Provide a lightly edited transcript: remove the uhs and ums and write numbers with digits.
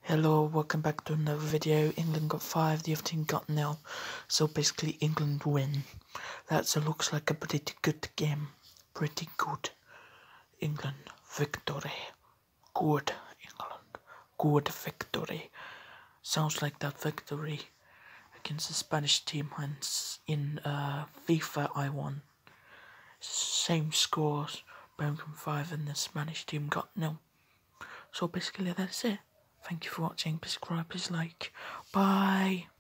Hello, welcome back to another video. England got 5, the other team got 0. So basically England win. That looks like a pretty good game. Pretty good. England victory. Good England. Good victory. Sounds like that victory against the Spanish team in FIFA I won. Same scores. Birmingham 5 and the Spanish team got 0. So basically that's it. Thank you for watching. Please subscribe, please like. Bye.